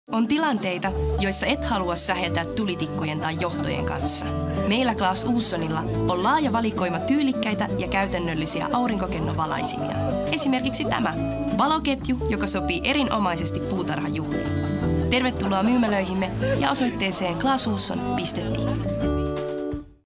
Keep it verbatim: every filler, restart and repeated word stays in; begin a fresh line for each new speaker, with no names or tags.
On tilanteita, joissa et halua säheltää tulitikkujen tai johtojen kanssa. Meillä Clas Ohlsonilla on laaja valikoima tyylikkäitä ja käytännöllisiä aurinkokennovalaisimia. Esimerkiksi tämä valoketju, joka sopii erinomaisesti puutarhajuhliin. Tervetuloa myymälöihimme ja osoitteeseen clas ohlson piste fi.